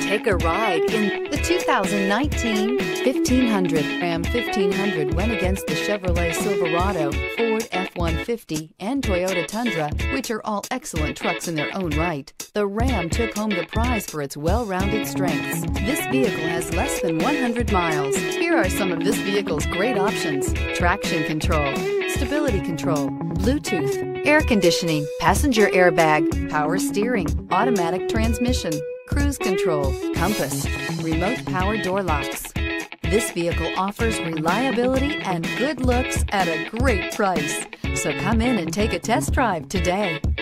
Take a ride in the 2019 1500. Ram 1500 went against the Chevrolet Silverado, Ford F-150, and Toyota Tundra, which are all excellent trucks in their own right. The Ram took home the prize for its well-rounded strengths. This vehicle has less than 100 miles. Here are some of this vehicle's great options: traction control, stability control, Bluetooth, air conditioning, passenger airbag, power steering, automatic transmission, cruise control, compass, remote power door locks. This vehicle offers reliability and good looks at a great price. So come in and take a test drive today.